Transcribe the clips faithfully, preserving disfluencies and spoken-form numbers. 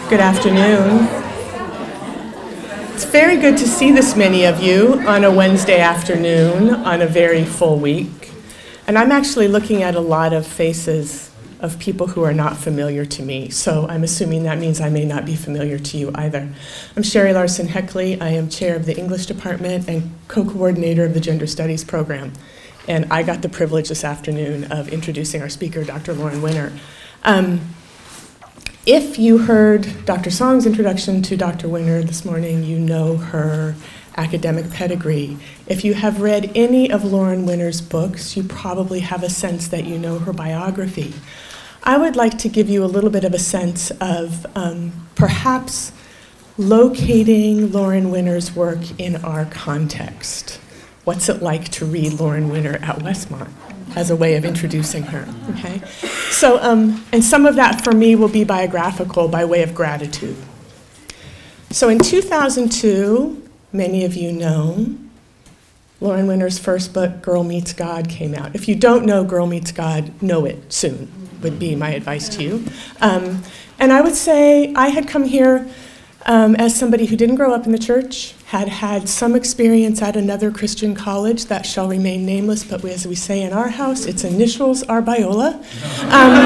Good afternoon. It's very good to see this many of you on a Wednesday afternoon on a very full week. And I'm actually looking at a lot of faces of people who are not familiar to me, so I'm assuming that means I may not be familiar to you either. I'm Sherry Larson Heckley. I am chair of the English department and co-coordinator of the Gender Studies program. And I got the privilege this afternoon of introducing our speaker, Doctor Lauren Winner. Um, If you heard Doctor Song's introduction to Doctor Winner this morning, you know her academic pedigree. If you have read any of Lauren Winner's books, you probably have a sense that you know her biography. I would like to give you a little bit of a sense of um, perhaps locating Lauren Winner's work in our context. What's it like to read Lauren Winner at Westmont as a way of introducing her, okay? So, um, and some of that for me will be biographical by way of gratitude. So in two thousand two, many of you know, Lauren Winner's first book, Girl Meets God, came out. If you don't know Girl Meets God, know it soon, would be my advice to you. Um, and I would say I had come here Um, as somebody who didn't grow up in the church, had had some experience at another Christian college that shall remain nameless, but we, as we say in our house, its initials are Biola. Um,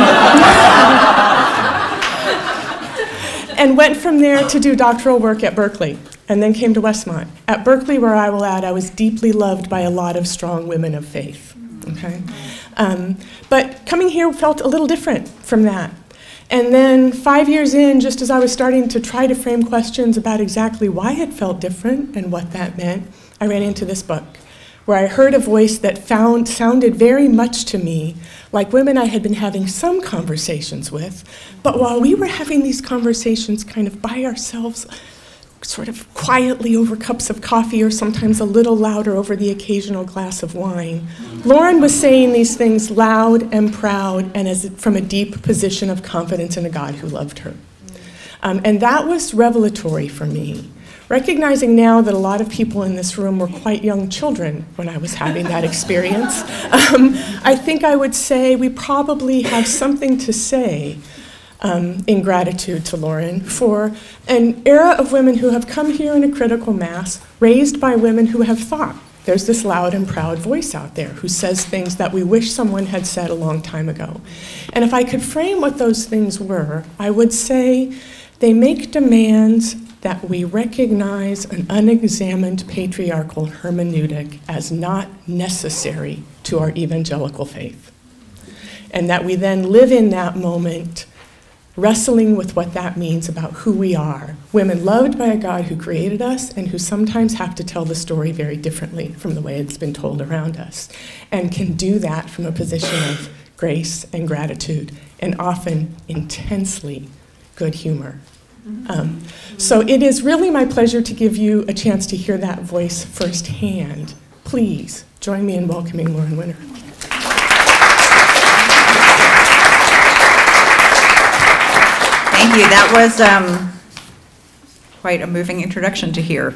and went from there to do doctoral work at Berkeley, and then came to Westmont. At Berkeley, where I will add, I was deeply loved by a lot of strong women of faith. Okay? Um, but coming here felt a little different from that. And then five years in, just as I was starting to try to frame questions about exactly why it felt different and what that meant, I ran into this book, where I heard a voice that found, sounded very much to me like women I had been having some conversations with, but while we were having these conversations kind of by ourselves, sort of quietly over cups of coffee or sometimes a little louder over the occasional glass of wine, Lauren was saying these things loud and proud and as from a deep position of confidence in a God who loved her. Um, and that was revelatory for me. Recognizing now that a lot of people in this room were quite young children when I was having that experience, um, I think I would say we probably have something to say Um, in gratitude to Lauren for an era of women who have come here in a critical mass, raised by women who have thought. There's this loud and proud voice out there who says things that we wish someone had said a long time ago. And if I could frame what those things were, I would say they make demands that we recognize an unexamined patriarchal hermeneutic as not necessary to our evangelical faith. And that we then live in that moment wrestling with what that means about who we are, women loved by a God who created us and who sometimes have to tell the story very differently from the way it's been told around us, and can do that from a position of grace and gratitude, and often intensely good humor. Um, so it is really my pleasure to give you a chance to hear that voice firsthand. Please join me in welcoming Lauren Winner. Thank you. That was um, quite a moving introduction to hear.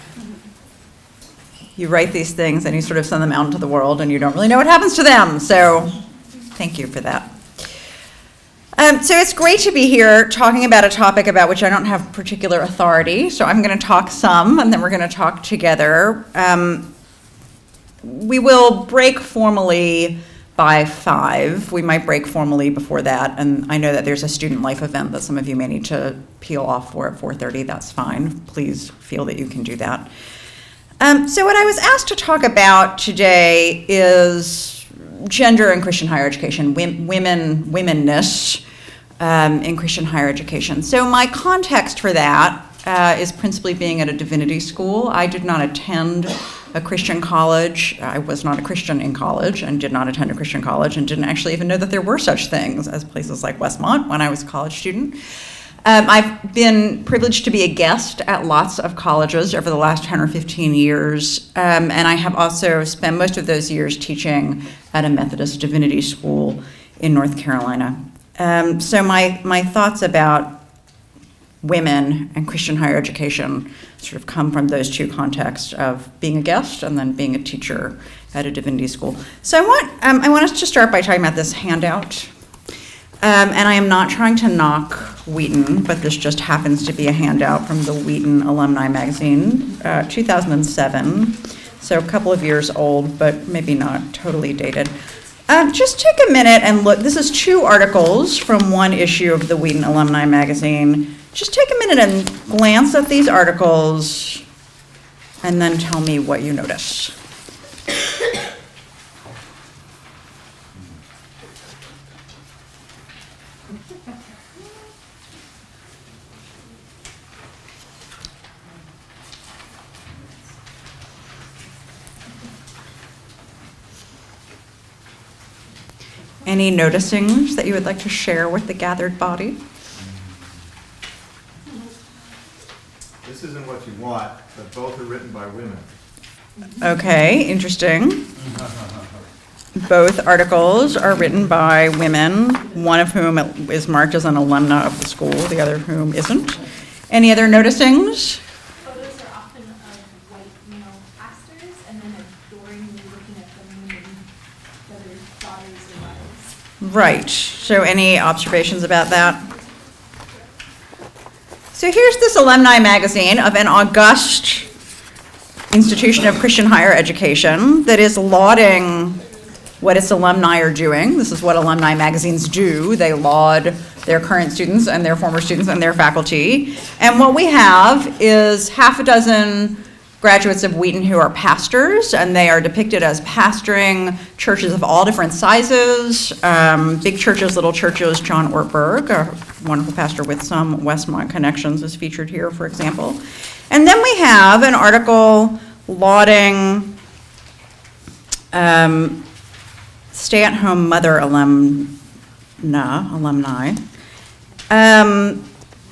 You write these things and you sort of send them out into the world and you don't really know what happens to them. So thank you for that. Um, so it's great to be here talking about a topic about which I don't have particular authority. So I'm going to talk some and then we're going to talk together. Um, we will break formally by five. We might break formally before that, and I know that there's a student life event that some of you may need to peel off for at four thirty. That's fine. Please feel that you can do that. Um, so what I was asked to talk about today is gender in Christian higher education, women, womenness um, in Christian higher education. So my context for that uh, is principally being at a divinity school. I did not attend a Christian college. I was not a Christian in college and did not attend a Christian college and didn't actually even know that there were such things as places like Westmont when I was a college student. Um, I've been privileged to be a guest at lots of colleges over the last ten or fifteen years, um, and I have also spent most of those years teaching at a Methodist divinity school in North Carolina. Um, so my, my thoughts about women and Christian higher education sort of come from those two contexts of being a guest and then being a teacher at a divinity school. So I want, um, I want us to start by talking about this handout. Um, and I am not trying to knock Wheaton, but this just happens to be a handout from the Wheaton Alumni Magazine, uh, two thousand seven, so a couple of years old, but maybe not totally dated. Um, just take a minute and look. This is two articles from one issue of the Wheaton Alumni Magazine. Just take a minute and glance at these articles, and then tell me what you notice. Any noticings that you would like to share with the gathered body? This isn't what you want, but both are written by women. Okay, interesting. Both articles are written by women, one of whom is marked as an alumna of the school, the other of whom isn't. Any other noticings? Photos are often of white male pastors, and then adoringly looking at them and their daughters or wives. Right. So any observations about that? So here's this alumni magazine of an august institution of Christian higher education that is lauding what its alumni are doing. This is what alumni magazines do. They laud their current students and their former students and their faculty. And what we have is half a dozen graduates of Wheaton who are pastors, and they are depicted as pastoring churches of all different sizes, um, big churches, little churches. John Ortberg, a wonderful pastor with some Westmont connections, is featured here, for example. And then we have an article lauding um, stay-at-home mother alumna, alumni. Um,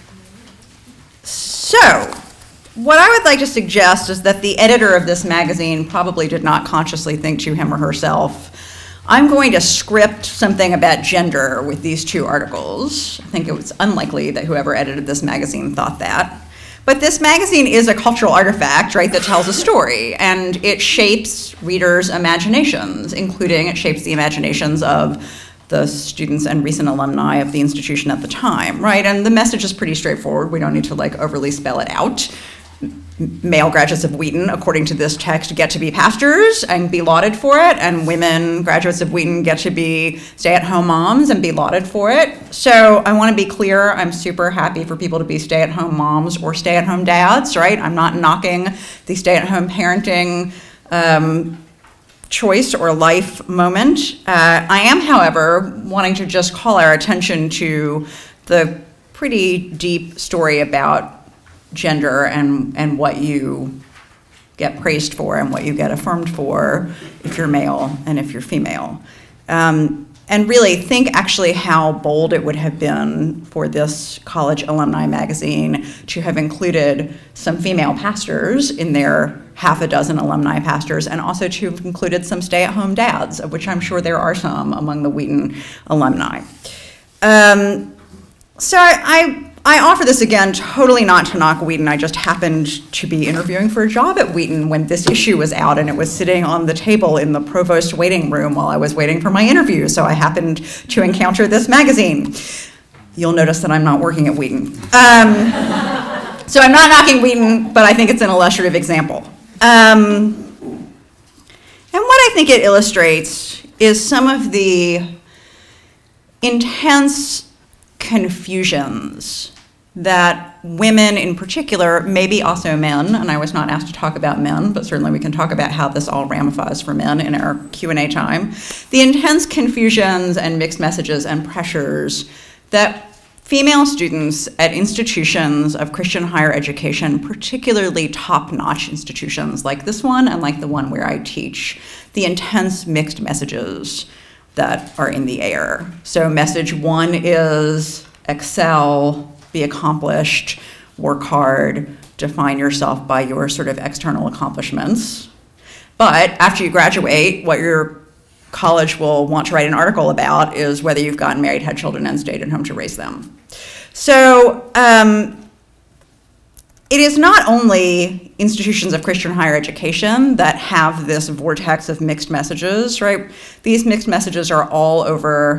so, what I would like to suggest is that the editor of this magazine probably did not consciously think to him or herself, I'm going to script something about gender with these two articles. I think it was unlikely that whoever edited this magazine thought that. But this magazine is a cultural artifact, right, that tells a story, and it shapes readers' imaginations, including it shapes the imaginations of the students and recent alumni of the institution at the time, right? And the message is pretty straightforward. We don't need to like overly spell it out. Male graduates of Wheaton, according to this text, get to be pastors and be lauded for it, and women graduates of Wheaton get to be stay-at-home moms and be lauded for it. So I want to be clear, I'm super happy for people to be stay-at-home moms or stay-at-home dads, right? I'm not knocking the stay-at-home parenting um, choice or life moment. Uh, I am, however, wanting to just call our attention to the pretty deep story about gender and, and what you get praised for and what you get affirmed for if you're male and if you're female. Um, and really think actually how bold it would have been for this college alumni magazine to have included some female pastors in their half a dozen alumni pastors, and also to have included some stay-at-home dads, of which I'm sure there are some among the Wheaton alumni. Um, so I, I I offer this again totally not to knock Wheaton. I just happened to be interviewing for a job at Wheaton when this issue was out, and it was sitting on the table in the provost waiting room while I was waiting for my interview, so I happened to encounter this magazine. You'll notice that I'm not working at Wheaton. Um, so I'm not knocking Wheaton, but I think it's an illustrative example. Um, and what I think it illustrates is some of the intense confusions that women in particular, maybe also men, and I was not asked to talk about men, but certainly we can talk about how this all ramifies for men in our Q and A time, the intense confusions and mixed messages and pressures that female students at institutions of Christian higher education, particularly top-notch institutions like this one and like the one where I teach, the intense mixed messages that are in the air. So message one is excel, be accomplished, work hard, define yourself by your sort of external accomplishments. But after you graduate, what your college will want to write an article about is whether you've gotten married, had children, and stayed at home to raise them. So um, it is not only institutions of Christian higher education that have this vortex of mixed messages, right? These mixed messages are all over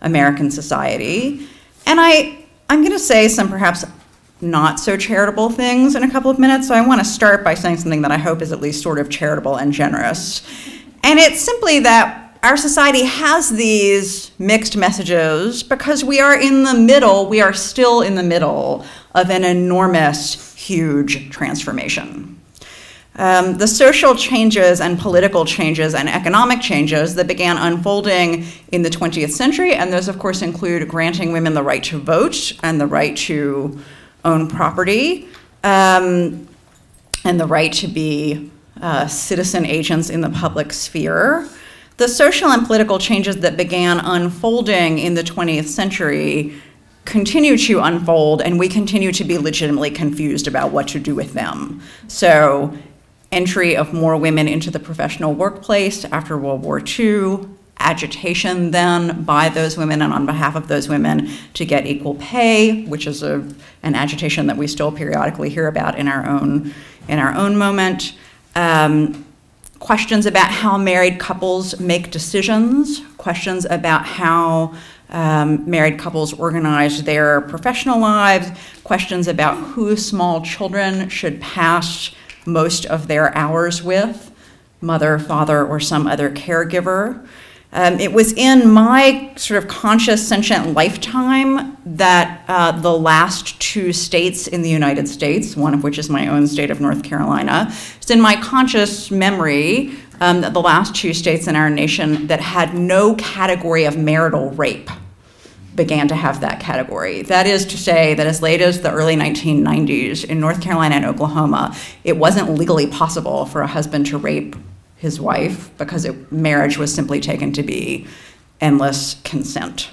American society. And I, I'm going to say some perhaps not so charitable things in a couple of minutes, so I want to start by saying something that I hope is at least sort of charitable and generous. And it's simply that our society has these mixed messages because we are in the middle, we are still in the middle of an enormous, huge transformation. Um, the social changes and political changes and economic changes that began unfolding in the twentieth century, and those of course include granting women the right to vote and the right to own property, um, and the right to be uh, citizen agents in the public sphere. The social and political changes that began unfolding in the twentieth century continue to unfold, and we continue to be legitimately confused about what to do with them. So, entry of more women into the professional workplace after World War Two, agitation then by those women and on behalf of those women to get equal pay, which is a, an agitation that we still periodically hear about in our own, in our own moment. Um, questions about how married couples make decisions, questions about how um, married couples organize their professional lives, questions about who small children should pass most of their hours with, mother, father, or some other caregiver. Um, it was in my sort of conscious, sentient lifetime that uh, the last two states in the United States, one of which is my own state of North Carolina, it's in my conscious memory um, that the last two states in our nation that had no category of marital rape began to have that category. That is to say that as late as the early nineteen nineties in North Carolina and Oklahoma, it wasn't legally possible for a husband to rape his wife because it, marriage was simply taken to be endless consent.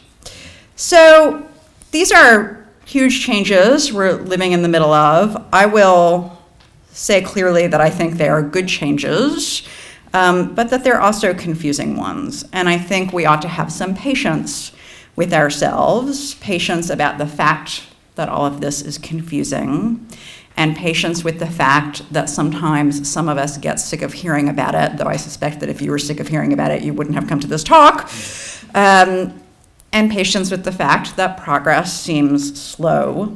So these are huge changes we're living in the middle of. I will say clearly that I think they are good changes, um, but that they're also confusing ones. And I think we ought to have some patience with ourselves, patience about the fact that all of this is confusing, and patience with the fact that sometimes some of us get sick of hearing about it, though I suspect that if you were sick of hearing about it, you wouldn't have come to this talk. Um, and patience with the fact that progress seems slow.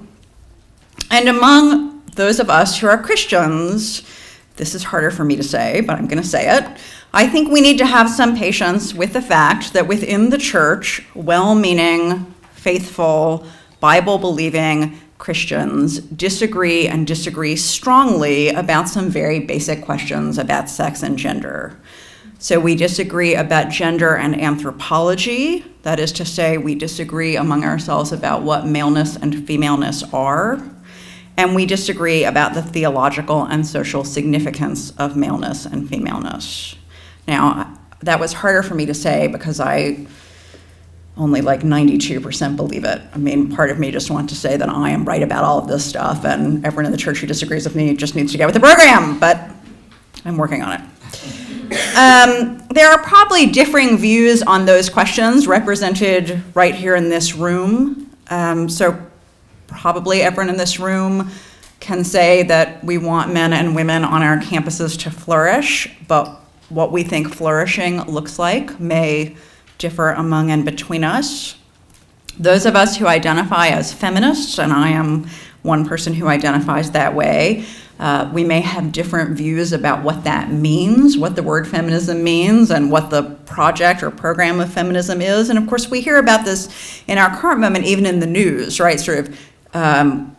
And among those of us who are Christians, this is harder for me to say, but I'm going to say it, I think we need to have some patience with the fact that within the church, well-meaning, faithful, Bible-believing Christians disagree and disagree strongly about some very basic questions about sex and gender. So we disagree about gender and anthropology. That is to say, we disagree among ourselves about what maleness and femaleness are. And we disagree about the theological and social significance of maleness and femaleness. Now, that was harder for me to say because I only like ninety-two percent believe it. I mean, part of me just wants to say that I am right about all of this stuff and everyone in the church who disagrees with me just needs to get with the program, but I'm working on it. Um, there are probably differing views on those questions represented right here in this room. Um, so probably everyone in this room can say that we want men and women on our campuses to flourish, but what we think flourishing looks like may differ among and between us. Those of us who identify as feminists, and I am one person who identifies that way, uh, we may have different views about what that means, what the word feminism means, and what the project or program of feminism is. And of course, we hear about this in our current moment, even in the news, right? Sort of um,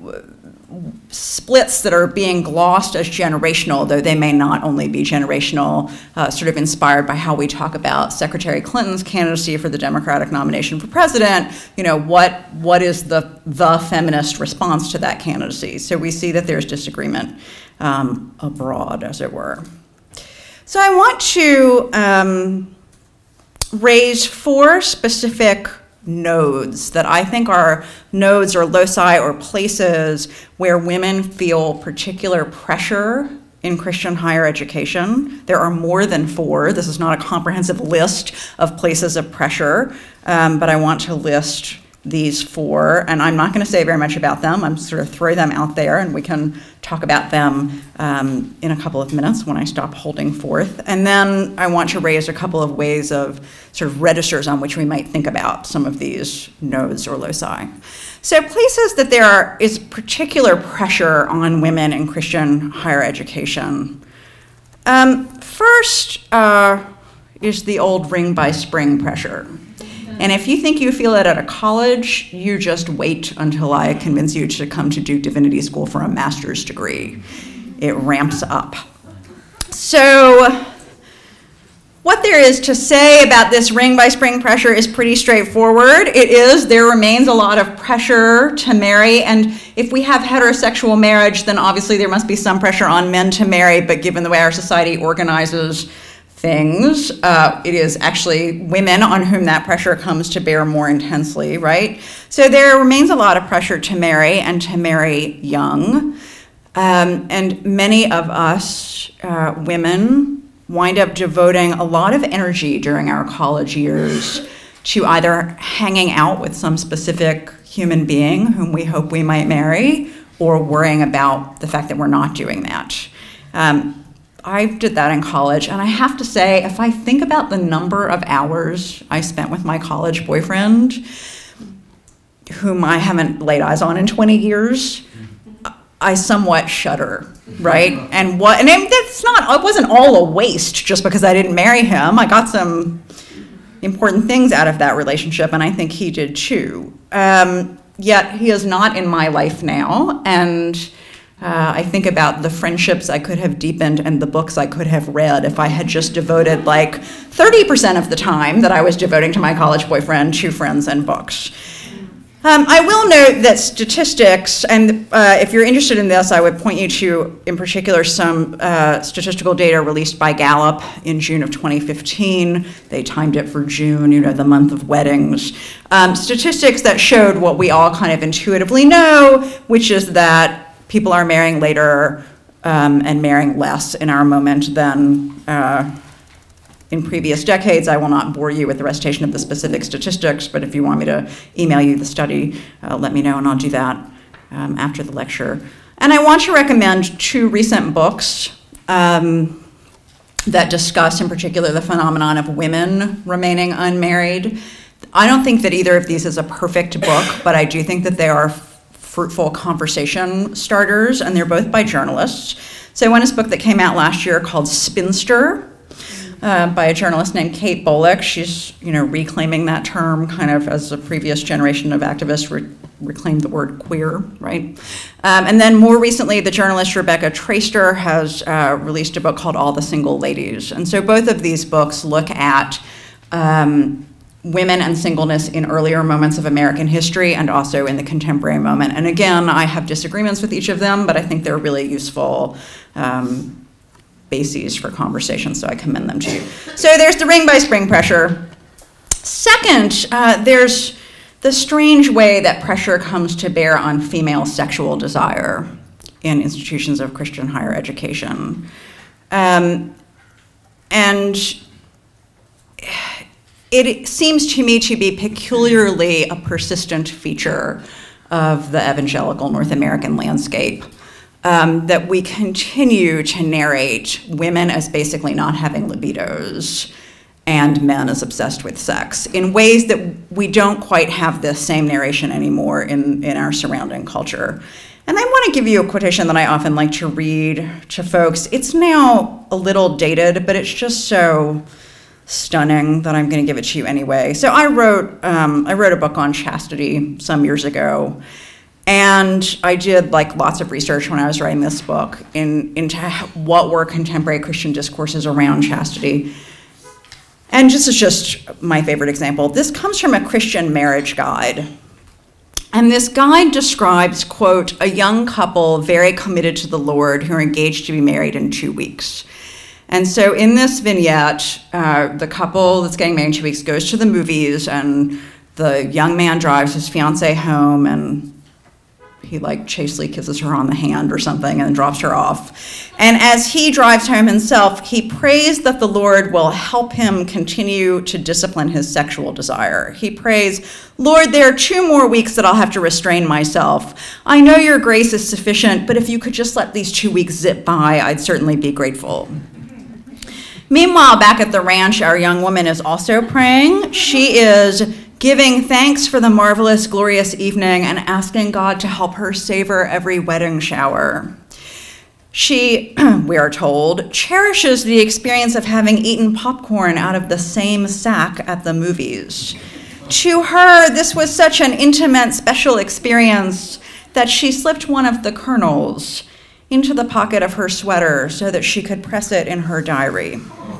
splits that are being glossed as generational, though they may not only be generational, uh, sort of inspired by how we talk about Secretary Clinton's candidacy for the Democratic nomination for president. You know, what what is the the feminist response to that candidacy? So we see that there's disagreement um, abroad, as it were. So I want to um, raise four specific nodes that I think are nodes or loci or places where women feel particular pressure in Christian higher education. There are more than four. This is not a comprehensive list of places of pressure, um, but I want to list these four, and I'm not going to say very much about them. I'm sort of throw them out there, and we can talk about them um, in a couple of minutes when I stop holding forth. And then I want to raise a couple of ways of sort of registers on which we might think about some of these nodes or loci. So places that there are, is particular pressure on women in Christian higher education. Um, first uh, is the old ring by spring pressure. And if you think you feel it at a college, you just wait until I convince you to come to Duke Divinity School for a master's degree. It ramps up. So what there is to say about this ring by spring pressure is pretty straightforward. It is, there remains a lot of pressure to marry, and if we have heterosexual marriage, then obviously there must be some pressure on men to marry, but given the way our society organizes things, uh, it is actually women on whom that pressure comes to bear more intensely, right? So there remains a lot of pressure to marry, and to marry young. Um, and many of us uh, women wind up devoting a lot of energy during our college years to either hanging out with some specific human being whom we hope we might marry, or worrying about the fact that we're not doing that. Um, I did that in college, and I have to say, if I think about the number of hours I spent with my college boyfriend, whom I haven't laid eyes on in twenty years, I somewhat shudder, right? And what? And it, it's not. It wasn't all a waste just because I didn't marry him. I got some important things out of that relationship, and I think he did too. Um, yet he is not in my life now, and Uh, I think about the friendships I could have deepened and the books I could have read if I had just devoted like thirty percent of the time that I was devoting to my college boyfriend to friends and books. Um, I will note that statistics, and uh, if you're interested in this, I would point you to, in particular, some uh, statistical data released by Gallup in June of twenty fifteen. They timed it for June, you know, the month of weddings. Um, statistics that showed what we all kind of intuitively know, which is that people are marrying later um, and marrying less in our moment than uh, in previous decades. I will not bore you with the recitation of the specific statistics, but if you want me to email you the study, uh, let me know, and I'll do that um, after the lecture. And I want to recommend two recent books um, that discuss, in particular, the phenomenon of women remaining unmarried. I don't think that either of these is a perfect book, but I do think that they are fruitful conversation starters, and they're both by journalists. So one is a book that came out last year called Spinster, uh, by a journalist named Kate Bolick. She's, you know, reclaiming that term kind of as a previous generation of activists re reclaimed the word queer, right? Um, and then more recently, the journalist Rebecca Traister has uh, released a book called All the Single Ladies. And so both of these books look at um, women and singleness in earlier moments of American history and also in the contemporary moment. And again, I have disagreements with each of them, but I think they're really useful um, bases for conversation, so I commend them to you. So there's the ring by spring pressure. Second, uh, there's the strange way that pressure comes to bear on female sexual desire in institutions of Christian higher education. Um, and it seems to me to be peculiarly a persistent feature of the evangelical North American landscape, um, that we continue to narrate women as basically not having libidos and men as obsessed with sex in ways that we don't quite have the same narration anymore in, in our surrounding culture. And I want to give you a quotation that I often like to read to folks. It's now a little dated, but it's just so stunning that I'm going to give it to you anyway. So I wrote, um, I wrote a book on chastity some years ago, and I did like lots of research when I was writing this book in, into what were contemporary Christian discourses around chastity. And this is just my favorite example. This comes from a Christian marriage guide. And this guide describes, quote, a young couple very committed to the Lord who are engaged to be married in two weeks. And so in this vignette, uh, the couple that's getting married in two weeks goes to the movies, and the young man drives his fiancée home, and He like chastely kisses her on the hand or something and drops her off. And as he drives home himself, he prays that the Lord will help him continue to discipline his sexual desire. He prays, Lord, there are two more weeks that I'll have to restrain myself. I know your grace is sufficient, but if you could just let these two weeks zip by, I'd certainly be grateful. Meanwhile, back at the ranch, our young woman is also praying. She is giving thanks for the marvelous, glorious evening and asking God to help her savor every wedding shower. She, we are told, cherishes the experience of having eaten popcorn out of the same sack at the movies. To her, this was such an intimate, special experience that she slipped one of the kernels into the pocket of her sweater so that she could press it in her diary.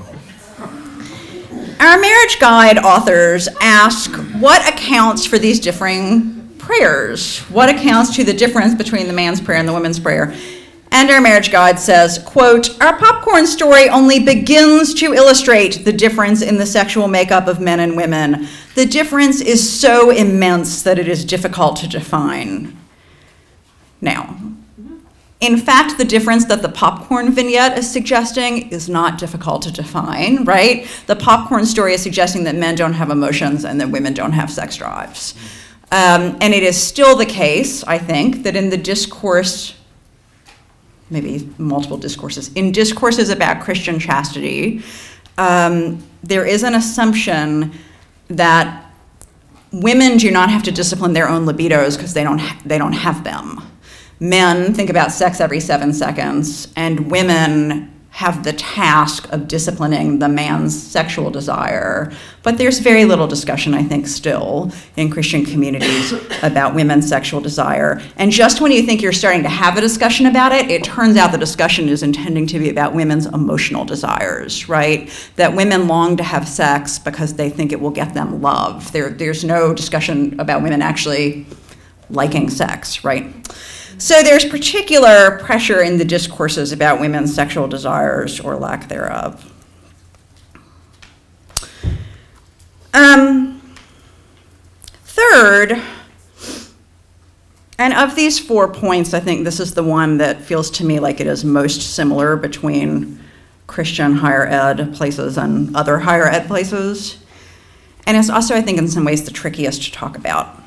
Our marriage guide authors ask what accounts for these differing prayers? What accounts to the difference between the man's prayer and the woman's prayer? And our marriage guide says, quote, our popcorn story only begins to illustrate the difference in the sexual makeup of men and women. The difference is so immense that it is difficult to define. Now, in fact, the difference that the popcorn vignette is suggesting is not difficult to define, right? The popcorn story is suggesting that men don't have emotions and that women don't have sex drives. Um, and it is still the case, I think, that in the discourse, maybe multiple discourses, in discourses about Christian chastity, um, there is an assumption that women do not have to discipline their own libidos because they don't ha- they don't have them. Men think about sex every seven seconds, and women have the task of disciplining the man's sexual desire. But there's very little discussion, I think, still in Christian communities about women's sexual desire. And just when you think you're starting to have a discussion about it, it turns out the discussion is intending to be about women's emotional desires, right? That women long to have sex because they think it will get them love. There, there's no discussion about women actually liking sex, right? So there's particular pressure in the discourses about women's sexual desires or lack thereof. Um, third, and of these four points, I think this is the one that feels to me like it is most similar between Christian higher ed places and other higher ed places. And it's also, I think, in some ways the trickiest to talk about.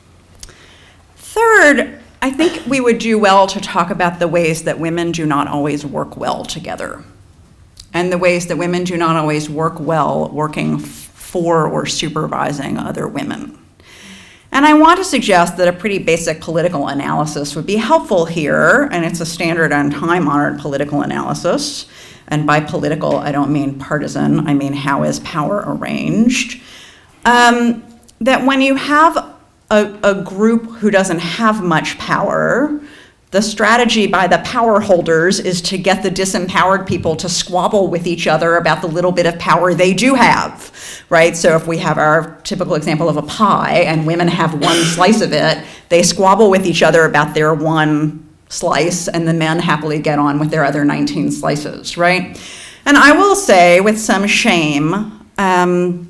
Third, I think we would do well to talk about the ways that women do not always work well together, and the ways that women do not always work well working for or supervising other women. And I want to suggest that a pretty basic political analysis would be helpful here, and it's a standard and time-honored political analysis. And by political, I don't mean partisan, I mean how is power arranged. Um, that when you have A, a group who doesn't have much power, the strategy by the power holders is to get the disempowered people to squabble with each other about the little bit of power they do have, right? So if we have our typical example of a pie and women have one slice of it, they squabble with each other about their one slice, and the men happily get on with their other nineteen slices, right? And I will say with some shame, um,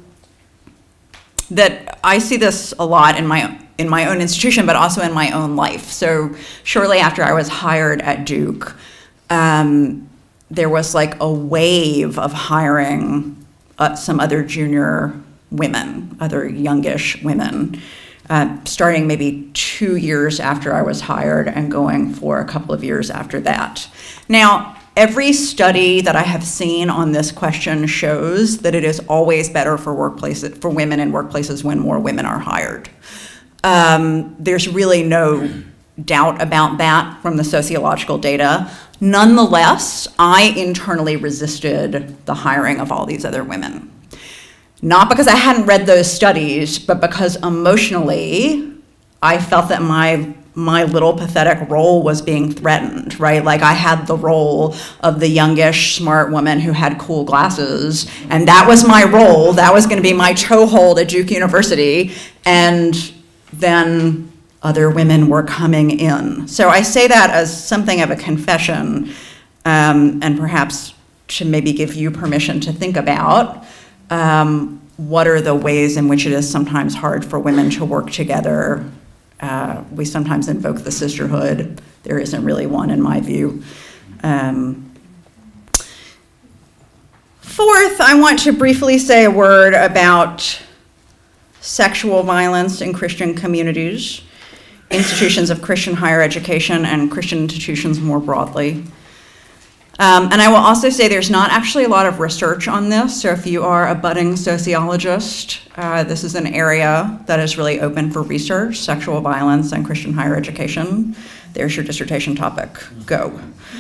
that I see this a lot in my in my own institution, but also in my own life. So shortly after I was hired at Duke, um, there was like a wave of hiring uh, some other junior women, other youngish women, uh, starting maybe two years after I was hired and going for a couple of years after that. Now, every study that I have seen on this question shows that it is always better for workplaces, for women in workplaces when more women are hired. Um, there's really no doubt about that from the sociological data. Nonetheless, I internally resisted the hiring of all these other women. Not because I hadn't read those studies, but because emotionally, I felt that my my little pathetic role was being threatened, right? Like I had the role of the youngish, smart woman who had cool glasses, and that was my role. That was gonna be my toehold at Duke University, and then other women were coming in. So I say that as something of a confession, um, and perhaps to maybe give you permission to think about um, what are the ways in which it is sometimes hard for women to work together Uh, we sometimes invoke the sisterhood. There isn't really one, in my view. Um, fourth, I want to briefly say a word about sexual violence in Christian communities, institutions of Christian higher education, and Christian institutions more broadly. Um, and I will also say there's not actually a lot of research on this, so if you are a budding sociologist, uh, this is an area that is really open for research, sexual violence and Christian higher education. There's your dissertation topic, go.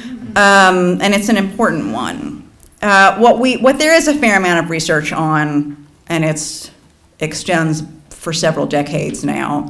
Um, and it's an important one. Uh, what, we, what there is a fair amount of research on, and it extends for several decades now,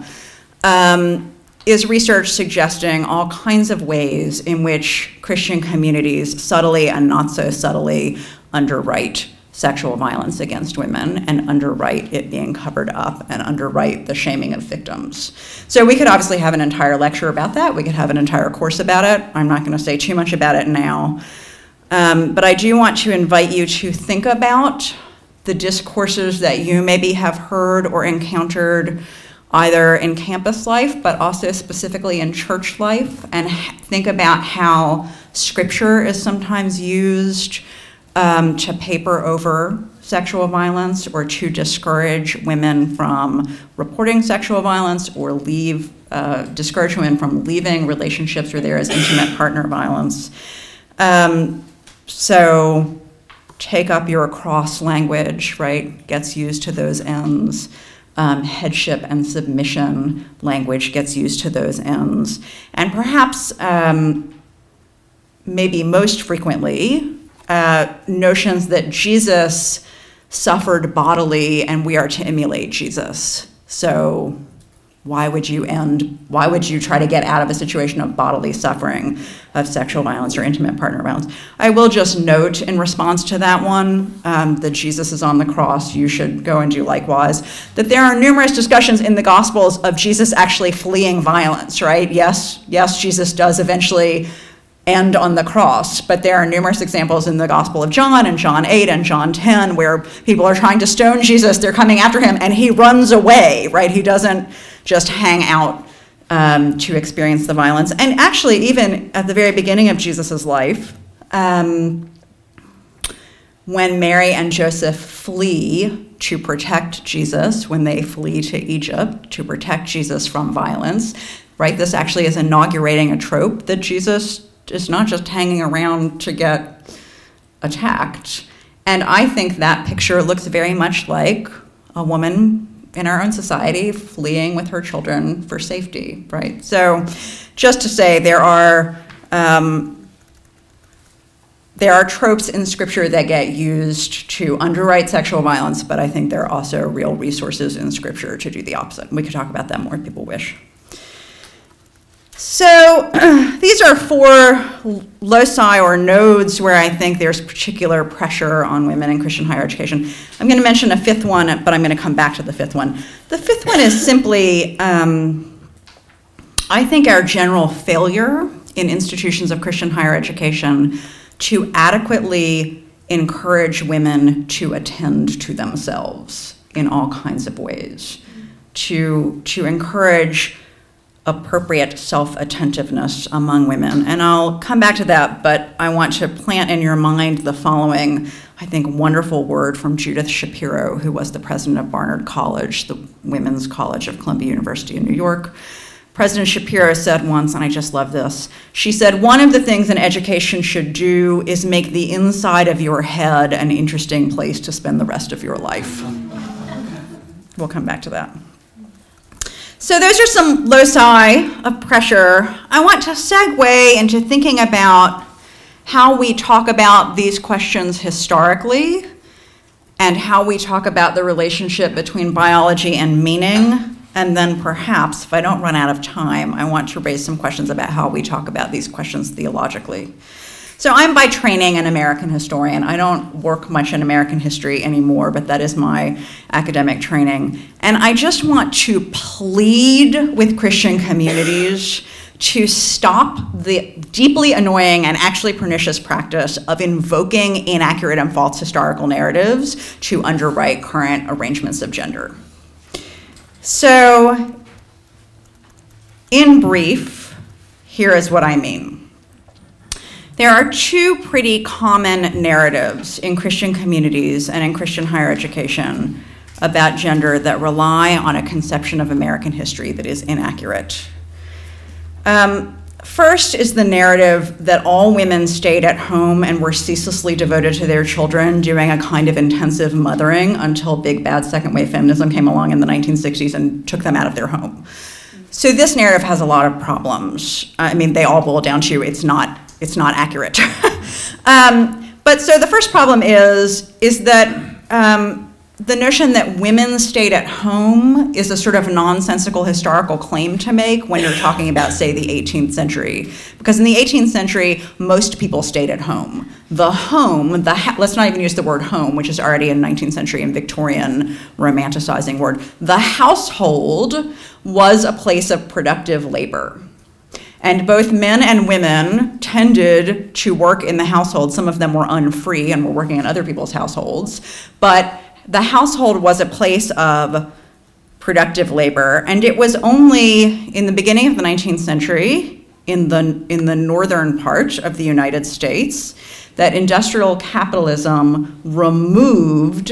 um, is research suggesting all kinds of ways in which Christian communities subtly and not so subtly underwrite sexual violence against women and underwrite it being covered up and underwrite the shaming of victims. So we could obviously have an entire lecture about that. We could have an entire course about it. I'm not going to say too much about it now. Um, but I do want to invite you to think about the discourses that you maybe have heard or encountered either in campus life, but also specifically in church life, and think about how scripture is sometimes used um, to paper over sexual violence or to discourage women from reporting sexual violence or leave, uh, discourage women from leaving relationships where there is intimate partner violence. Um, so take up your cross language, right, gets used to those ends. Um, headship and submission language gets used to those ends. And perhaps, um, maybe most frequently, uh, notions that Jesus suffered bodily and we are to emulate Jesus. So why would you end, why would you try to get out of a situation of bodily suffering, of sexual violence or intimate partner violence? I will just note in response to that one, um, that Jesus is on the cross, you should go and do likewise, that there are numerous discussions in the Gospels of Jesus actually fleeing violence, right? Yes, yes, Jesus does eventually end on the cross, but there are numerous examples in the Gospel of John and John eight and John ten where people are trying to stone Jesus, they're coming after him, and he runs away, right? He doesn't just hang out um, to experience the violence. And actually, even at the very beginning of Jesus' life, um, when Mary and Joseph flee to protect Jesus, when they flee to Egypt to protect Jesus from violence, right? This actually is inaugurating a trope that Jesus is not just hanging around to get attacked. And I think that picture looks very much like a woman in our own society fleeing with her children for safety, right? So just to say, there are um, there are tropes in scripture that get used to underwrite sexual violence, but I think there are also real resources in scripture to do the opposite. We could talk about that more if people wish. So these are four loci or nodes where I think there's particular pressure on women in Christian higher education. I'm going to mention a fifth one, but I'm going to come back to the fifth one. The fifth one is simply, um, I think, our general failure in institutions of Christian higher education to adequately encourage women to attend to themselves in all kinds of ways, to, to encourage appropriate self-attentiveness among women. And I'll come back to that, but I want to plant in your mind the following, I think, wonderful word from Judith Shapiro, who was the president of Barnard College, the women's college of Columbia University in New York. President Shapiro said once, and I just love this, she said, one of the things an education should do is make the inside of your head an interesting place to spend the rest of your life. We'll come back to that. So those are some loci of pressure. I want to segue into thinking about how we talk about these questions historically and how we talk about the relationship between biology and meaning. And then perhaps, if I don't run out of time, I want to raise some questions about how we talk about these questions theologically. So I'm by training an American historian. I don't work much in American history anymore, but that is my academic training. And I just want to plead with Christian communities to stop the deeply annoying and actually pernicious practice of invoking inaccurate and false historical narratives to underwrite current arrangements of gender. So in brief, here is what I mean. There are two pretty common narratives in Christian communities and in Christian higher education about gender that rely on a conception of American history that is inaccurate. Um, first is the narrative that all women stayed at home and were ceaselessly devoted to their children, doing a kind of intensive mothering until big bad second wave feminism came along in the nineteen sixties and took them out of their home. So this narrative has a lot of problems. I mean, they all boil down to it's not, it's not accurate. um, but so the first problem is, is that um, the notion that women stayed at home is a sort of nonsensical historical claim to make when you're talking about, say, the eighteenth century. Because in the eighteenth century, most people stayed at home. The home, the ha let's not even use the word home, which is already a nineteenth century and Victorian romanticizing word. The household was a place of productive labor. And both men and women tended to work in the household. Some of them were unfree and were working in other people's households. But the household was a place of productive labor, and it was only in the beginning of the nineteenth century, in the, in the northern part of the United States, that industrial capitalism removed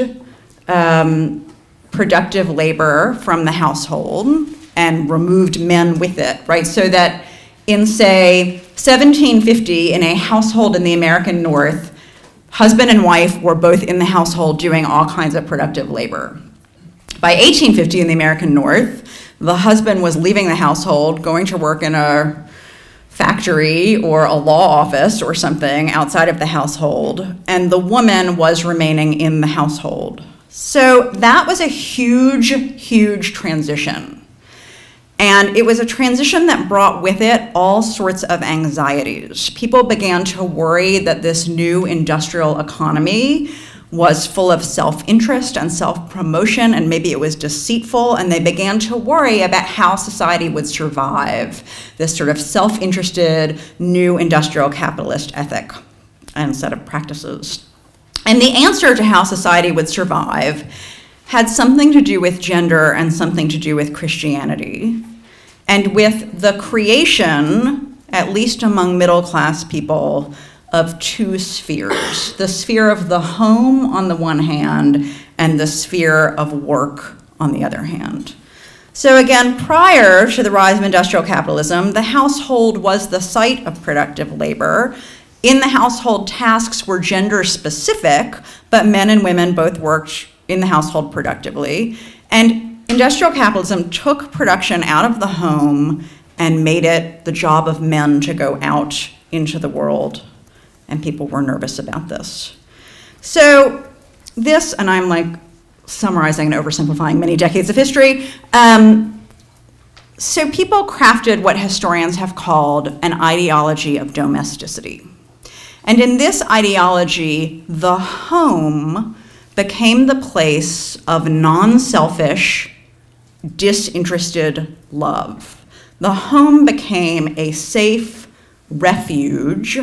um, productive labor from the household and removed men with it, right? So that in, say, seventeen fifty, in a household in the American North, husband and wife were both in the household doing all kinds of productive labor. By eighteen fifty in the American North, the husband was leaving the household, going to work in a factory or a law office or something outside of the household, and the woman was remaining in the household. So that was a huge, huge transition. And it was a transition that brought with it all sorts of anxieties. People began to worry that this new industrial economy was full of self-interest and self-promotion, and maybe it was deceitful, and they began to worry about how society would survive this sort of self-interested new industrial capitalist ethic and set of practices. And the answer to how society would survive had something to do with gender and something to do with Christianity, and with the creation, at least among middle-class people, of two spheres. The sphere of the home on the one hand, and the sphere of work on the other hand. So again, prior to the rise of industrial capitalism, the household was the site of productive labor. In the household, tasks were gender specific, but men and women both worked in the household productively. And industrial capitalism took production out of the home and made it the job of men to go out into the world. And people were nervous about this. So this, and I'm like summarizing and oversimplifying many decades of history, um, so people crafted what historians have called an ideology of domesticity. And in this ideology, the home became the place of non-selfish, disinterested love. The home became a safe refuge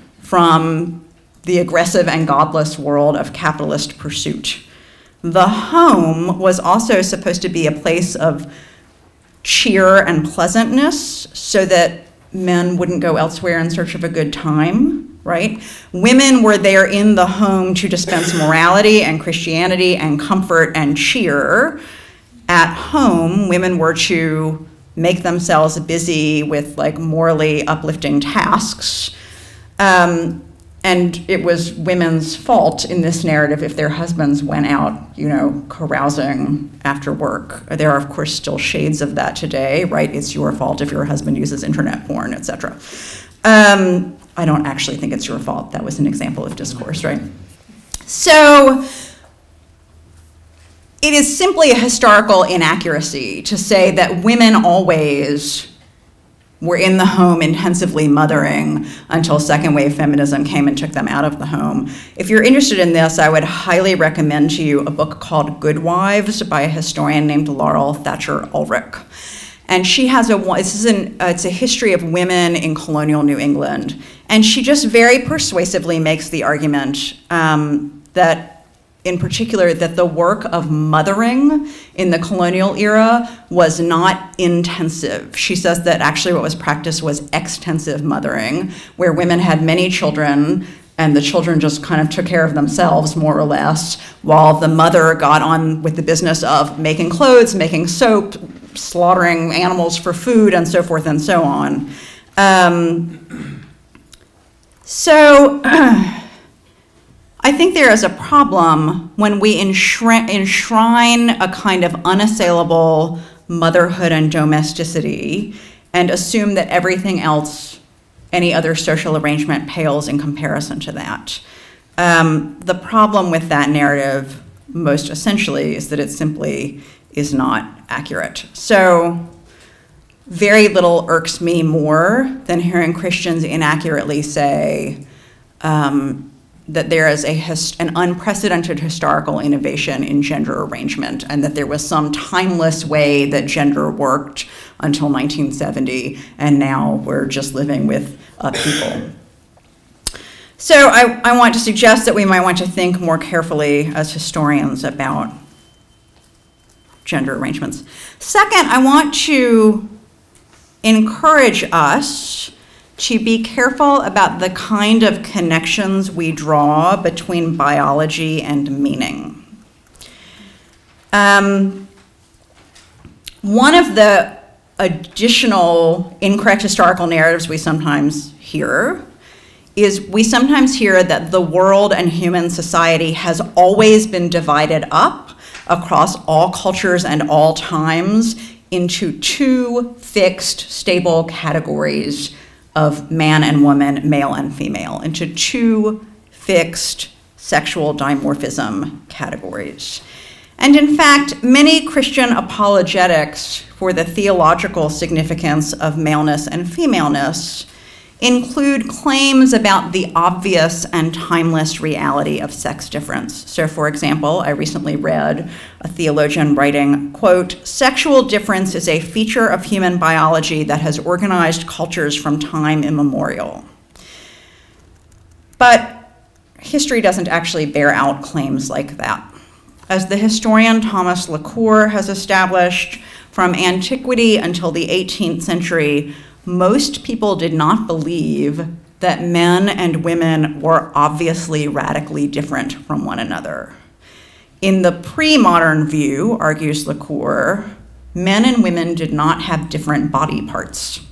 from the aggressive and godless world of capitalist pursuit. The home was also supposed to be a place of cheer and pleasantness so that men wouldn't go elsewhere in search of a good time, right? Women were there in the home to dispense morality and Christianity and comfort and cheer. At home, women were to make themselves busy with like morally uplifting tasks. Um, and it was women's fault in this narrative if their husbands went out, you know, carousing after work. There are, of course, still shades of that today, right? It's your fault if your husband uses internet porn, et cetera. Um, I don't actually think it's your fault. That was an example of discourse, right? So it is simply a historical inaccuracy to say that women always were in the home intensively mothering until second wave feminism came and took them out of the home. If you're interested in this, I would highly recommend to you a book called Good Wives by a historian named Laurel Thatcher Ulrich. And she has a, this is an, uh, it's a history of women in colonial New England. And she just very persuasively makes the argument um, that in particular, that the work of mothering in the colonial era was not intensive. She says that actually what was practiced was extensive mothering, where women had many children and the children just kind of took care of themselves, more or less, while the mother got on with the business of making clothes, making soap, slaughtering animals for food, and so forth and so on. Um, so I think there is a problem when we enshrine, enshrine a kind of unassailable motherhood and domesticity and assume that everything else, any other social arrangement, pales in comparison to that. Um, the problem with that narrative, most essentially, is that it simply is not accurate. So very little irks me more than hearing Christians inaccurately say um, that there is a hist- an unprecedented historical innovation in gender arrangement, and that there was some timeless way that gender worked until nineteen seventy, and now we're just living with uh, people. So I, I want to suggest that we might want to think more carefully as historians about gender arrangements. Second, I want to encourage us to be careful about the kind of connections we draw between biology and meaning. Um, one of the additional incorrect historical narratives we sometimes hear is we sometimes hear that the world and human society has always been divided up across all cultures and all times into two fixed, stable categories of man and woman, male and female, into two fixed sexual dimorphism categories. And in fact, many Christian apologetics for the theological significance of maleness and femaleness include claims about the obvious and timeless reality of sex difference. So for example, I recently read a theologian writing, quote, "Sexual difference is a feature of human biology that has organized cultures from time immemorial." But history doesn't actually bear out claims like that. As the historian Thomas LaCour has established, from antiquity until the eighteenth century, most people did not believe that men and women were obviously radically different from one another. In the pre-modern view, argues LaCour, men and women did not have different body parts.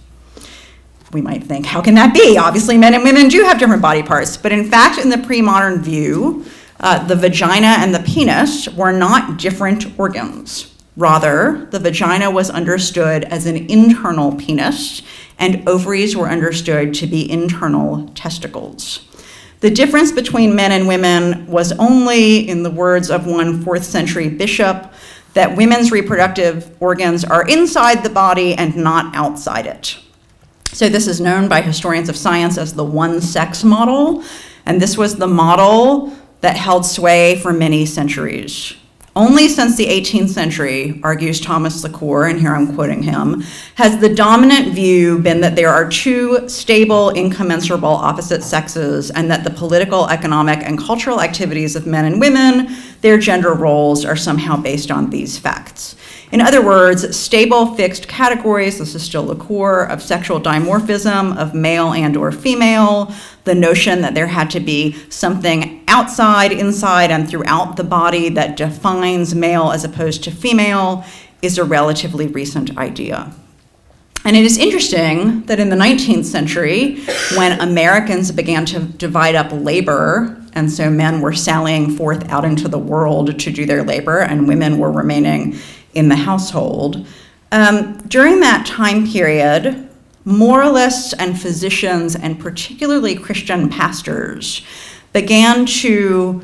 We might think, how can that be? Obviously, men and women do have different body parts. But in fact, in the pre-modern view, uh, the vagina and the penis were not different organs. Rather, the vagina was understood as an internal penis, and ovaries were understood to be internal testicles. The difference between men and women was only, in the words of one fourth century bishop, that women's reproductive organs are inside the body and not outside it. So this is known by historians of science as the one-sex model, and this was the model that held sway for many centuries. Only since the eighteenth century, argues Thomas LaCour, and here I'm quoting him, has the dominant view been that there are two stable, incommensurable opposite sexes, and that the political, economic, and cultural activities of men and women, their gender roles, are somehow based on these facts. In other words, stable, fixed categories, this is still LaCour, of sexual dimorphism, of male and or female, the notion that there had to be something outside, inside, and throughout the body that defines male as opposed to female is a relatively recent idea. And it is interesting that in the nineteenth century, when Americans began to divide up labor, and so men were sallying forth out into the world to do their labor, and women were remaining in the household, um, during that time period, moralists and physicians, and particularly Christian pastors, began to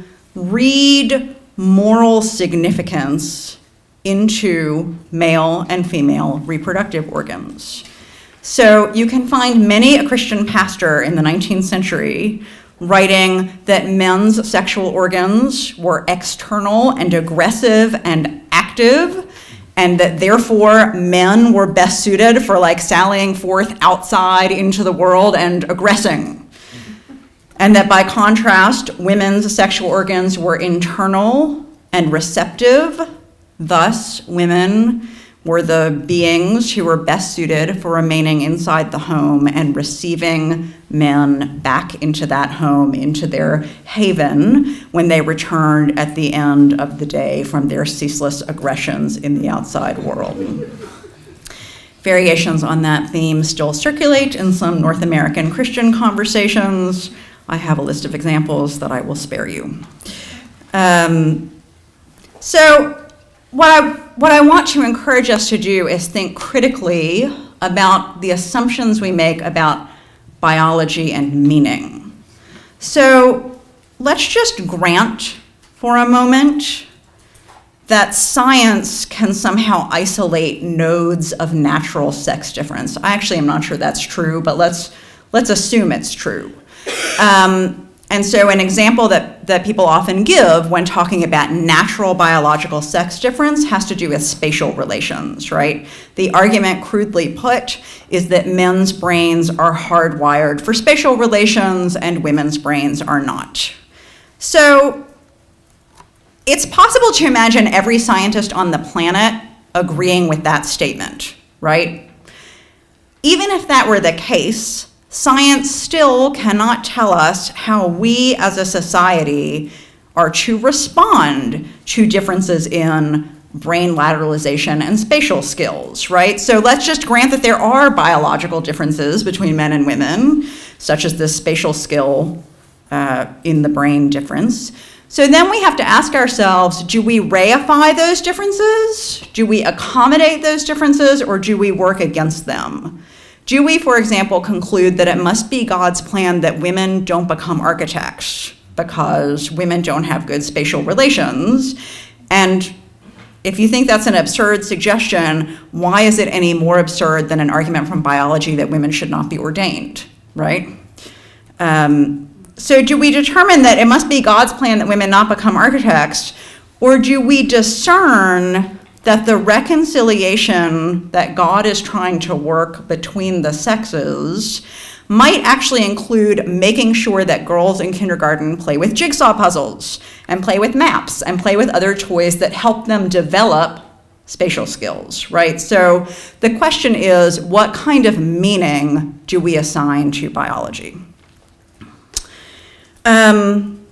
read moral significance into male and female reproductive organs. So you can find many a Christian pastor in the nineteenth century writing that men's sexual organs were external and aggressive and active, and that therefore men were best suited for like sallying forth outside into the world and aggressing. And that by contrast, women's sexual organs were internal and receptive. Thus, women were the beings who were best suited for remaining inside the home and receiving men back into that home, into their haven, when they returned at the end of the day from their ceaseless aggressions in the outside world. Variations on that theme still circulate in some North American Christian conversations. I have a list of examples that I will spare you. Um, so what I, what I want to encourage us to do is think critically about the assumptions we make about biology and meaning. So let's just grant for a moment that science can somehow isolate nodes of natural sex difference. I actually am not sure that's true, but let's, let's assume it's true. Um, and so an example that, that people often give when talking about natural biological sex difference has to do with spatial relations, right? The argument, crudely put, is that men's brains are hardwired for spatial relations and women's brains are not. So it's possible to imagine every scientist on the planet agreeing with that statement, right? Even if that were the case, science still cannot tell us how we as a society are to respond to differences in brain lateralization and spatial skills, right? So let's just grant that there are biological differences between men and women, such as this spatial skill uh, in the brain difference. So then we have to ask ourselves, do we reify those differences? Do we accommodate those differences, or do we work against them? Do we, for example, conclude that it must be God's plan that women don't become architects because women don't have good spatial relations? And if you think that's an absurd suggestion, why is it any more absurd than an argument from biology that women should not be ordained, right? Um, so do we determine that it must be God's plan that women not become architects, or do we discern that the reconciliation that God is trying to work between the sexes might actually include making sure that girls in kindergarten play with jigsaw puzzles and play with maps and play with other toys that help them develop spatial skills, right? So the question is, what kind of meaning do we assign to biology? Um,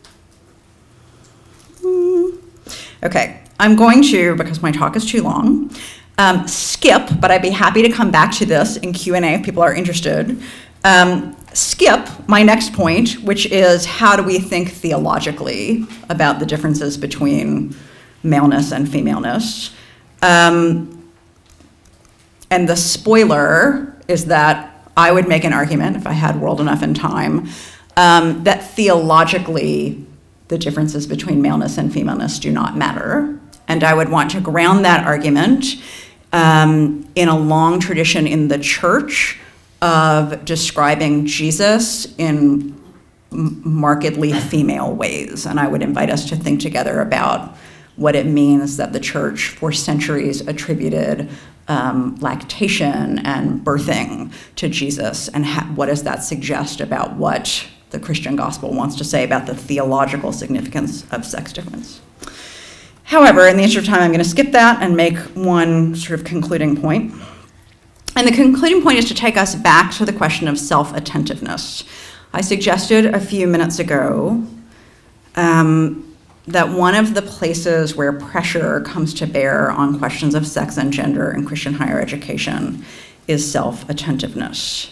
okay. I'm going to, because my talk is too long, um, skip, but I'd be happy to come back to this in Q and A if people are interested, um, skip my next point, which is how do we think theologically about the differences between maleness and femaleness. Um, and the spoiler is that I would make an argument, if I had world enough and time, um, that theologically the differences between maleness and femaleness do not matter. And I would want to ground that argument um, in a long tradition in the church of describing Jesus in markedly female ways. And I would invite us to think together about what it means that the church for centuries attributed um, lactation and birthing to Jesus, and what does that suggest about what the Christian gospel wants to say about the theological significance of sex difference. However, in the interest of time, I'm going to skip that and make one sort of concluding point. And the concluding point is to take us back to the question of self-attentiveness. I suggested a few minutes ago um, that one of the places where pressure comes to bear on questions of sex and gender in Christian higher education is self-attentiveness.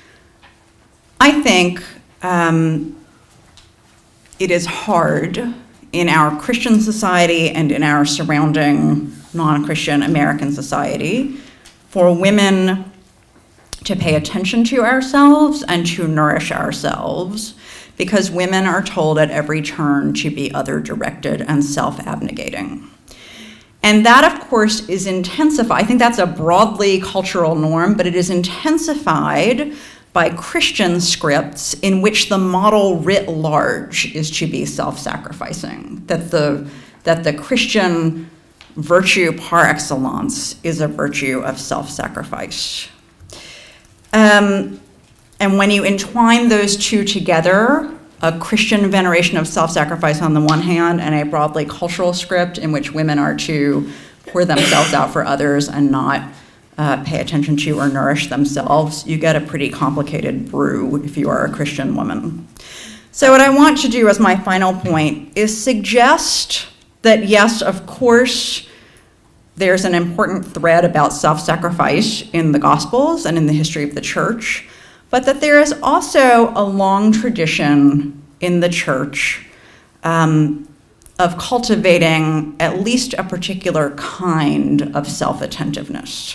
I think um, it is hard in our Christian society and in our surrounding non-Christian American society for women to pay attention to ourselves and to nourish ourselves, because women are told at every turn to be other-directed and self-abnegating. And that, of course, is intensified. I think that's a broadly cultural norm, but it is intensified by Christian scripts in which the model writ large is to be self-sacrificing, that the, that the Christian virtue par excellence is a virtue of self-sacrifice. Um, and when you entwine those two together, a Christian veneration of self-sacrifice on the one hand, and a broadly cultural script in which women are to pour themselves out for others and not uh, pay attention to or nourish themselves, you get a pretty complicated brew if you are a Christian woman. So what I want to do as my final point is suggest that, yes, of course, there's an important thread about self-sacrifice in the Gospels and in the history of the church, but that there is also a long tradition in the church um, of cultivating at least a particular kind of self-attentiveness.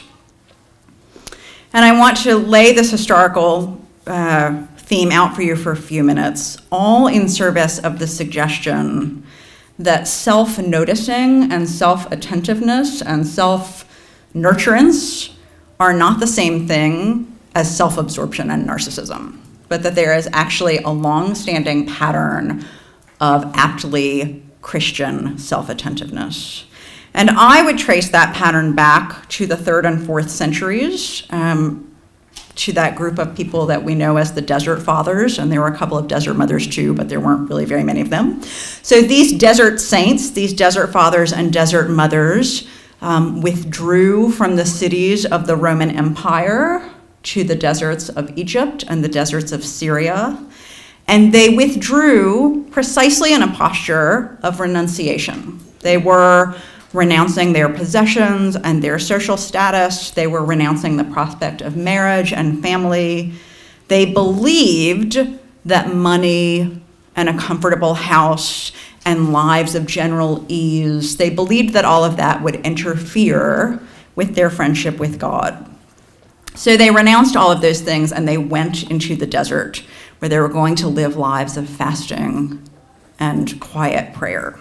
And I want to lay this historical uh, theme out for you for a few minutes, all in service of the suggestion that self-noticing and self-attentiveness and self-nurturance are not the same thing as self-absorption and narcissism, but that there is actually a long-standing pattern of aptly Christian self-attentiveness. And I would trace that pattern back to the third and fourth centuries, um, to that group of people that we know as the Desert Fathers, and there were a couple of Desert Mothers too, but there weren't really very many of them. So these desert saints, these Desert Fathers and Desert Mothers, um, withdrew from the cities of the Roman Empire to the deserts of Egypt and the deserts of Syria, and they withdrew precisely in a posture of renunciation. They were renouncing their possessions and their social status. They were renouncing the prospect of marriage and family. They believed that money and a comfortable house and lives of general ease, they believed that all of that would interfere with their friendship with God. So they renounced all of those things and they went into the desert where they were going to live lives of fasting and quiet prayer.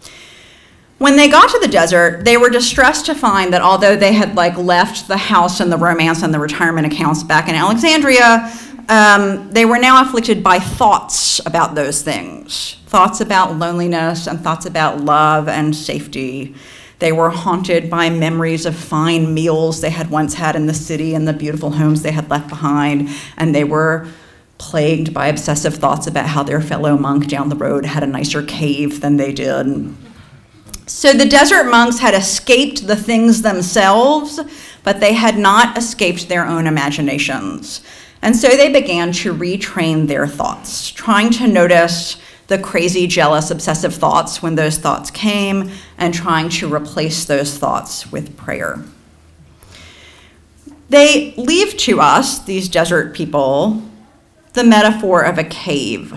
When they got to the desert, they were distressed to find that although they had like left the house and the romance and the retirement accounts back in Alexandria, um, they were now afflicted by thoughts about those things, thoughts about loneliness and thoughts about love and safety. They were haunted by memories of fine meals they had once had in the city and the beautiful homes they had left behind, and they were plagued by obsessive thoughts about how their fellow monk down the road had a nicer cave than they did. So the desert monks had escaped the things themselves, but they had not escaped their own imaginations. And so they began to retrain their thoughts, trying to notice the crazy, jealous, obsessive thoughts when those thoughts came, and trying to replace those thoughts with prayer. They leave to us, these desert people, the metaphor of a cave.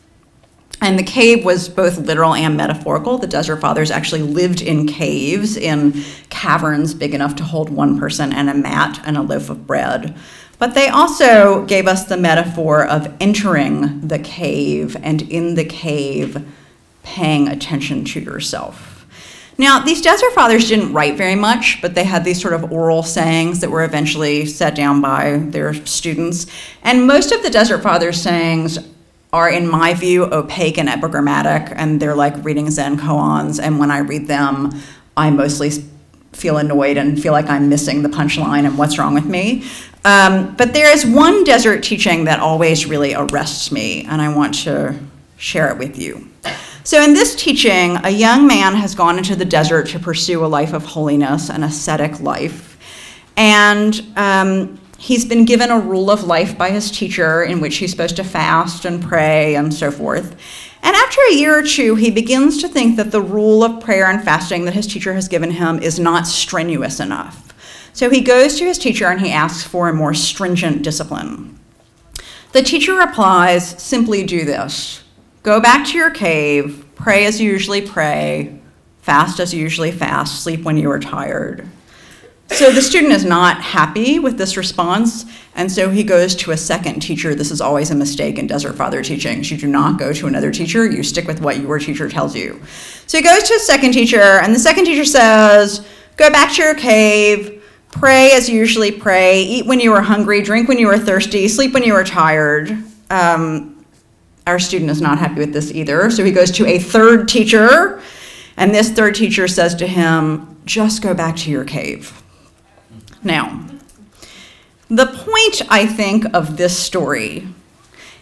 And the cave was both literal and metaphorical. The Desert Fathers actually lived in caves, in caverns big enough to hold one person and a mat and a loaf of bread. But they also gave us the metaphor of entering the cave and in the cave paying attention to yourself. Now, these Desert Fathers didn't write very much, but they had these sort of oral sayings that were eventually set down by their students. And most of the Desert Fathers' sayings are, in my view, opaque and epigrammatic, and they're like reading Zen koans, and when I read them, I mostly feel annoyed and feel like I'm missing the punchline and what's wrong with me. Um, but there is one desert teaching that always really arrests me, and I want to share it with you. So in this teaching, a young man has gone into the desert to pursue a life of holiness, an ascetic life, and um, he's been given a rule of life by his teacher in which he's supposed to fast and pray and so forth. And after a year or two, he begins to think that the rule of prayer and fasting that his teacher has given him is not strenuous enough. So he goes to his teacher and he asks for a more stringent discipline. The teacher replies, simply do this. Go back to your cave, pray as you usually pray, fast as you usually fast, sleep when you are tired. So the student is not happy with this response, and so he goes to a second teacher. This is always a mistake in Desert Father teachings. You do not go to another teacher. You stick with what your teacher tells you. So he goes to a second teacher, and the second teacher says, go back to your cave, pray as you usually pray, eat when you are hungry, drink when you are thirsty, sleep when you are tired. Um, our student is not happy with this either, so he goes to a third teacher, and this third teacher says to him, just go back to your cave. Now, the point, I think, of this story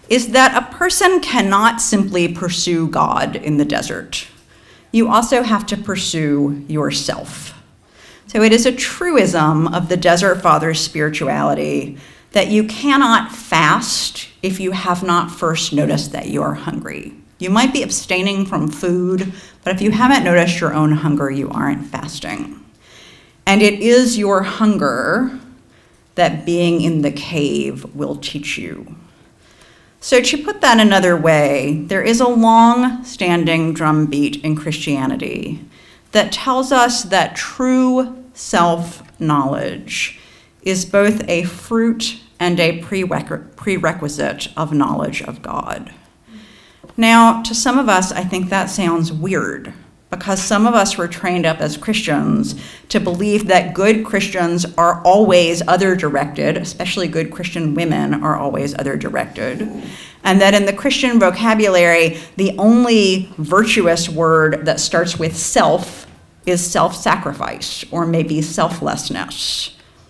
is that a person cannot simply pursue God in the desert. You also have to pursue yourself. So it is a truism of the Desert Fathers' spirituality that you cannot fast if you have not first noticed that you are hungry. You might be abstaining from food, but if you haven't noticed your own hunger, you aren't fasting. And it is your hunger that being in the cave will teach you. So to put that another way, there is a long-standing drumbeat in Christianity that tells us that true self-knowledge is both a fruit and a prerequisite of knowledge of God. Now, to some of us, I think that sounds weird, because some of us were trained up as Christians to believe that good Christians are always other-directed, especially good Christian women are always other-directed, and that in the Christian vocabulary, the only virtuous word that starts with self is self-sacrifice, or maybe selflessness.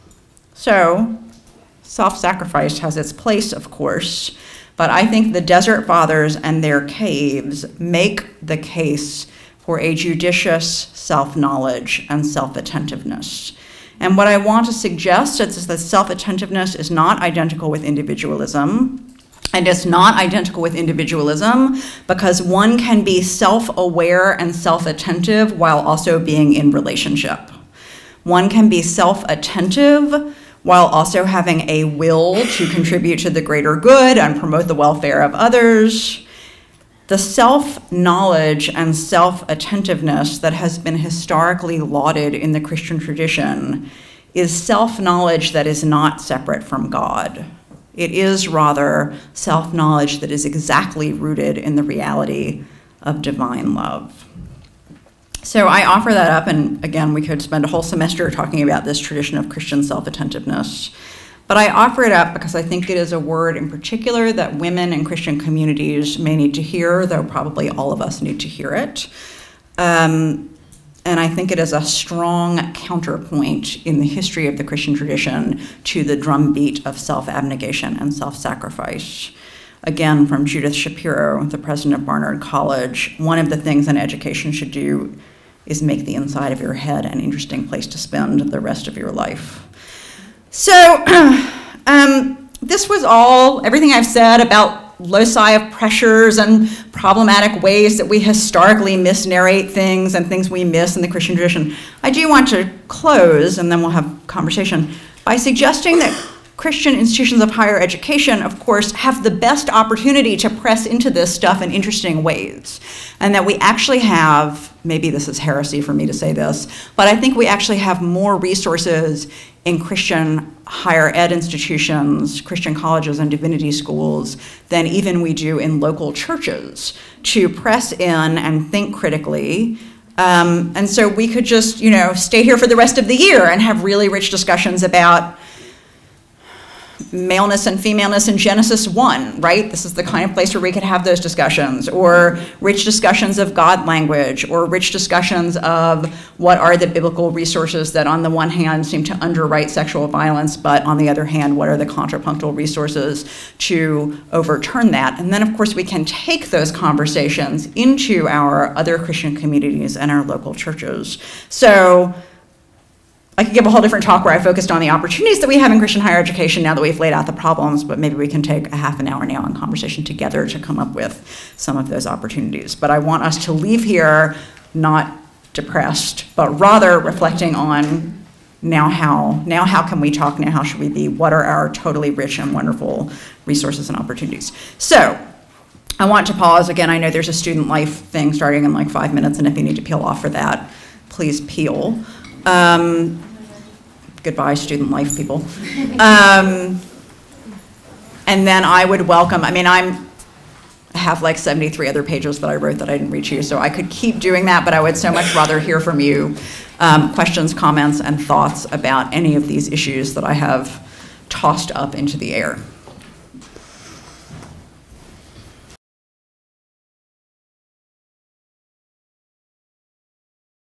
So, self-sacrifice has its place, of course, but I think the Desert Fathers and their caves make the case for a judicious self-knowledge and self-attentiveness. And what I want to suggest is that self-attentiveness is not identical with individualism, and it's not identical with individualism because one can be self-aware and self-attentive while also being in relationship. One can be self-attentive while also having a will to contribute to the greater good and promote the welfare of others. The self-knowledge and self-attentiveness that has been historically lauded in the Christian tradition is self-knowledge that is not separate from God. It is rather self-knowledge that is exactly rooted in the reality of divine love. So I offer that up, and again, we could spend a whole semester talking about this tradition of Christian self-attentiveness. But I offer it up because I think it is a word in particular that women in Christian communities may need to hear, though probably all of us need to hear it. Um, and I think it is a strong counterpoint in the history of the Christian tradition to the drumbeat of self-abnegation and self-sacrifice. Again, from Judith Shapiro, the president of Barnard College, one of the things an education should do is make the inside of your head an interesting place to spend the rest of your life. So um, this was all, everything I've said about loci of pressures and problematic ways that we historically misnarrate things and things we miss in the Christian tradition. I do want to close, and then we'll have conversation, by suggesting that Christian institutions of higher education, of course, have the best opportunity to press into this stuff in interesting ways. And that we actually have, maybe this is heresy for me to say this, but I think we actually have more resources in Christian higher ed institutions, Christian colleges and divinity schools, than even we do in local churches to press in and think critically. Um, and so we could just, you know, stay here for the rest of the year and have really rich discussions about maleness and femaleness in Genesis one, right? This is the kind of place where we could have those discussions, or rich discussions of God language, or rich discussions of what are the biblical resources that on the one hand seem to underwrite sexual violence, but on the other hand, what are the contrapunctual resources to overturn that? And then of course we can take those conversations into our other Christian communities and our local churches. So I could give a whole different talk where I focused on the opportunities that we have in Christian higher education now that we've laid out the problems, but maybe we can take a half an hour now in conversation together to come up with some of those opportunities. But I want us to leave here not depressed, but rather reflecting on now how, now how can we talk, now how should we be, what are our totally rich and wonderful resources and opportunities. So I want to pause. Again, I know there's a student life thing starting in like five minutes, and if you need to peel off for that, please peel. Um, goodbye, student life people. Um, and then I would welcome, I mean, I'm, I have like seventy-three other pages that I wrote that I didn't reach you, so I could keep doing that, but I would so much rather hear from you um, questions, comments, and thoughts about any of these issues that I have tossed up into the air.